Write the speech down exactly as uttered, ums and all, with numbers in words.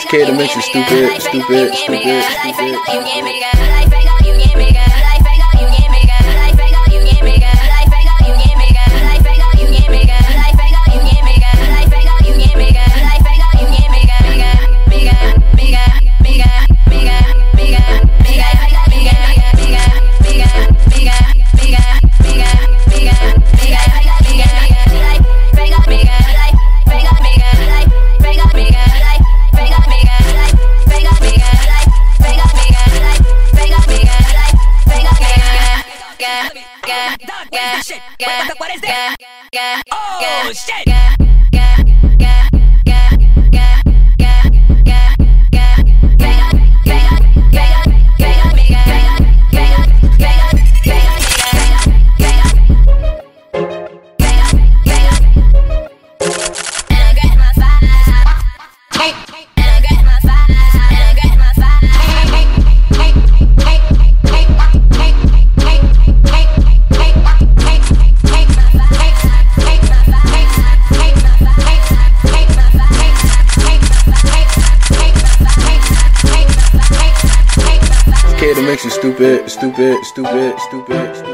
K to mix it stupid, stupid, stupid, stupid. What is that? Oh shit! K to mix it stupid, stupid, stupid, stupid, stupid.